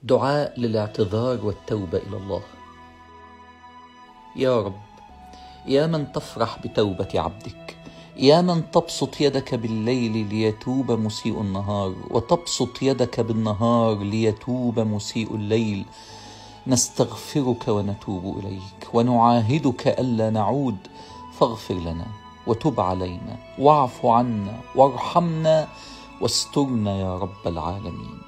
دعاء للاعتذار والتوبة إلى الله. يا رب، يا من تفرح بتوبة عبدك، يا من تبسط يدك بالليل ليتوب مسيء النهار، وتبسط يدك بالنهار ليتوب مسيء الليل، نستغفرك ونتوب إليك ونعاهدك ألا نعود، فاغفر لنا وتب علينا واعف عنا وارحمنا واسترنا يا رب العالمين.